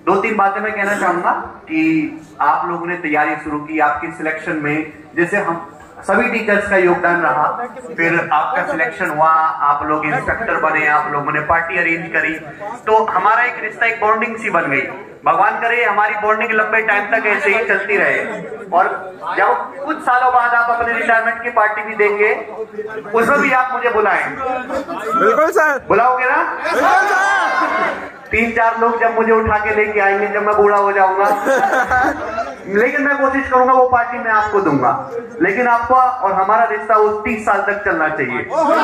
दो तीन बातें मैं कहना चाहूंगा कि आप लोगों ने तैयारी शुरू की, आपकी सिलेक्शन में जैसे हम सभी टीचर्स का योगदान रहा, फिर आपका सिलेक्शन हुआ, आप लोग इंस्ट्रक्टर बने, आप लोगों ने पार्टी अरेंज करी, तो हमारा एक रिश्ता, एक बॉन्डिंग सी बन गई। भगवान करे हमारी बॉन्डिंग लंबे टाइम तक ऐसे ही चलती रहे, और जब कुछ सालों बाद आप अपने रिटायरमेंट की पार्टी भी देंगे, उसमें भी आप मुझे बुलाएं। बिल्कुल सर, बुलाओगे ना? 3-4 लोग जब मुझे उठा के लेके आएंगे, जब मैं बूढ़ा हो जाऊंगा, लेकिन मैं कोशिश करूंगा वो पार्टी मैं आपको दूंगा, लेकिन आपका और हमारा रिश्ता वो 30 साल तक चलना चाहिए।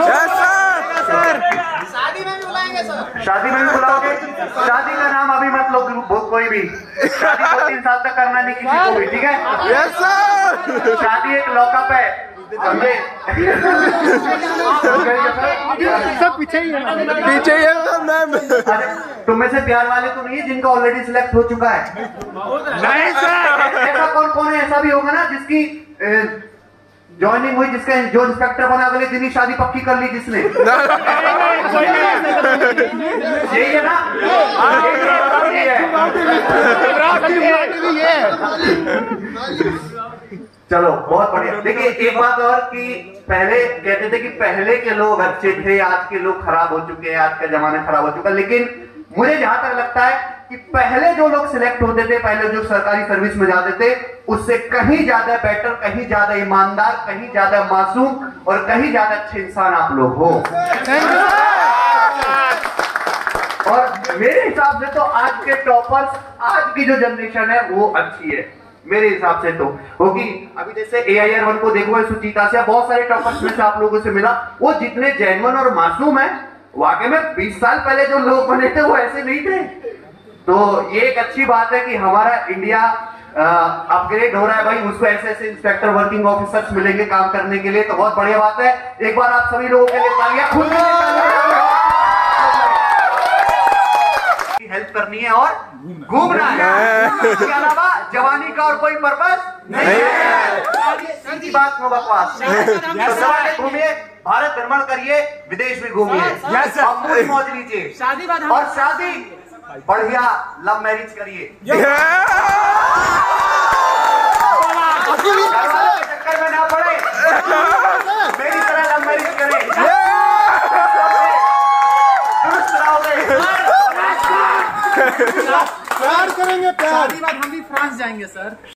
शादी में भी बुलाएंगे सर। शादी में भी बुलाओगे? शादी का नाम अभी मत लो कोई भी, शादी 2-3 साल तक करना नहीं किसी को भी, ठीक है? Yes sir. शादी एक लॉकअप है, समझे? सब पीछे ही है मैम। तुम में से प्यार वाले तो नहीं है जिनका ऑलरेडी सिलेक्ट हो चुका है? नहीं सर। ऐसा कौन है? ऐसा भी होगा ना जिसकी ज्वाइनिंग हुई, जिसका जो इंस्पेक्टर बना, अगले दिन ही शादी पक्की कर ली जिसने। यही है ना? चलो बहुत बढ़िया। देखिए एक बात और कि पहले कहते थे कि पहले के लोग अच्छे थे, आज के लोग खराब हो चुके हैं, आज का जमाना खराब हो चुका है, लेकिन मुझे जहां तक लगता है कि पहले जो लोग सिलेक्ट होते थे, पहले जो सरकारी सर्विस में जाते थे, उससे कहीं ज्यादा बेटर, कहीं ज्यादा ईमानदार, कहीं ज्यादा मासूम और कहीं ज्यादा अच्छे इंसान आप लोग हो। और मेरे हिसाब से तो आज के टॉपर्स, आज की जो जनरेशन है वो अच्छी है मेरे हिसाब से तो, क्योंकि अभी जैसे AIR 1 को देखो, सुचिता से, बहुत सारे टॉपर्स में से आप लोगों से मिला, वो जितने जेन्युइन और मासूम है, वाकई में 20 साल पहले जो लोग बने थे वो ऐसे नहीं थे। तो ये एक अच्छी बात है कि हमारा इंडिया अपग्रेड हो रहा है भाई, उसको ऐसे इंस्पेक्टर, वर्किंग ऑफिसर्स मिलेंगे काम करने के लिए, तो बहुत बढ़िया बात है। एक बार आप सभी लोगों के लिए तालियां, खुद के लिए हेल्प करनी है और घूमना है, इसके अलावा जवानी का और कोई पर्पस नहीं है। सीधी बात, नो बकवास। तो सवाल घूमिए, भारत भ्रमण करिए, विदेश भी घूमिए, और मौज लीजिए, और शादी बढ़िया लव मैरिज करिए, चक्कर में ना पड़े, मेरी तरह लव मैरिज करें, दुरुस्त रहोगे। प्यार करेंगे, प्यार। शादी बाद हम भी फ्रांस जाएंगे सर।